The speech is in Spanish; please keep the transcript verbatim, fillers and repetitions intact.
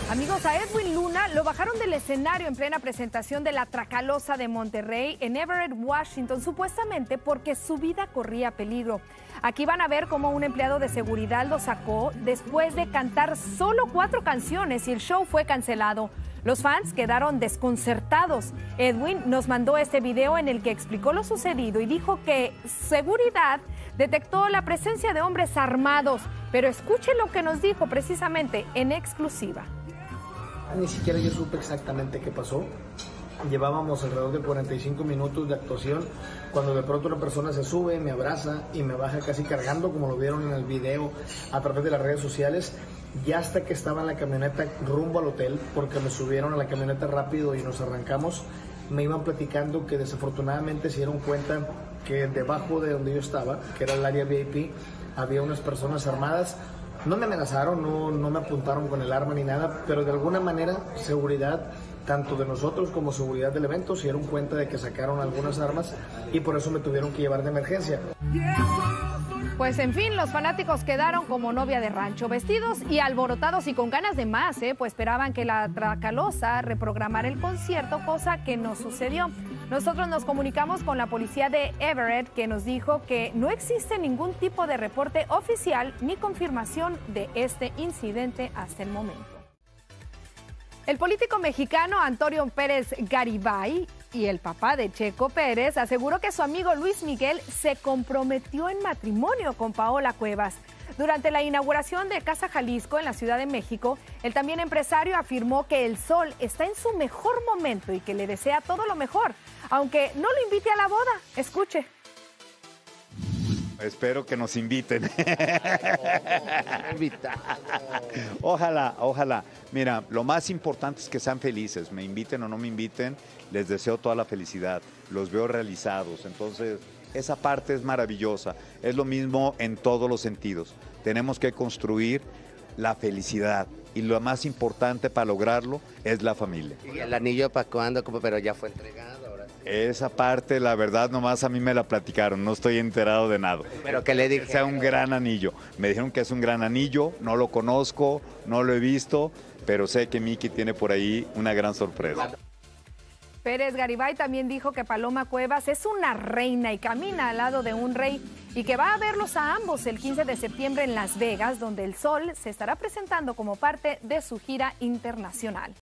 Amigos, a Edwin Luna lo bajaron del escenario en plena presentación de la Tracalosa de Monterrey en Everett, Washington, supuestamente porque su vida corría peligro. Aquí van a ver cómo un empleado de seguridad lo sacó después de cantar solo cuatro canciones y el show fue cancelado. Los fans quedaron desconcertados. Edwin nos mandó este video en el que explicó lo sucedido y dijo que seguridad detectó la presencia de hombres armados. Pero escuchen lo que nos dijo precisamente en exclusiva. Ni siquiera yo supe exactamente qué pasó. Llevábamos alrededor de cuarenta y cinco minutos de actuación cuando de pronto una persona se sube, me abraza y me baja casi cargando, como lo vieron en el video a través de las redes sociales. Ya hasta que estaba en la camioneta rumbo al hotel, porque me subieron a la camioneta rápido y nos arrancamos, me iban platicando que desafortunadamente se dieron cuenta que debajo de donde yo estaba, que era el área V I P, había unas personas armadas. No me amenazaron, no, no me apuntaron con el arma ni nada, pero de alguna manera seguridad, tanto de nosotros como seguridad del evento, se dieron cuenta de que sacaron algunas armas y por eso me tuvieron que llevar de emergencia. Pues en fin, los fanáticos quedaron como novia de rancho, vestidos y alborotados y con ganas de más, ¿eh? Pues esperaban que la Tracalosa reprogramara el concierto, cosa que no sucedió. Nosotros nos comunicamos con la policía de Everett, que nos dijo que no existe ningún tipo de reporte oficial ni confirmación de este incidente hasta el momento. El político mexicano Antonio Pérez Garibay y el papá de Checo Pérez aseguró que su amigo Luis Miguel se comprometió en matrimonio con Paola Cuevas. Durante la inauguración de Casa Jalisco en la Ciudad de México, el también empresario afirmó que el Sol está en su mejor momento y que le desea todo lo mejor, aunque no lo invite a la boda. Escuche. Espero que nos inviten. Ojalá, ojalá. Mira, lo más importante es que sean felices. Me inviten o no me inviten, les deseo toda la felicidad. Los veo realizados. Entonces, esa parte es maravillosa. Es lo mismo en todos los sentidos. Tenemos que construir la felicidad. Y lo más importante para lograrlo es la familia. ¿Y el anillo para cuándo? Pero ya fue entregado. Esa parte, la verdad, nomás a mí me la platicaron, no estoy enterado de nada. ¿Pero qué le dije? Que sea un gran anillo. Me dijeron que es un gran anillo, no lo conozco, no lo he visto, pero sé que Miki tiene por ahí una gran sorpresa. Pérez Garibay también dijo que Paloma Cuevas es una reina y camina al lado de un rey y que va a verlos a ambos el quince de septiembre en Las Vegas, donde el Sol se estará presentando como parte de su gira internacional.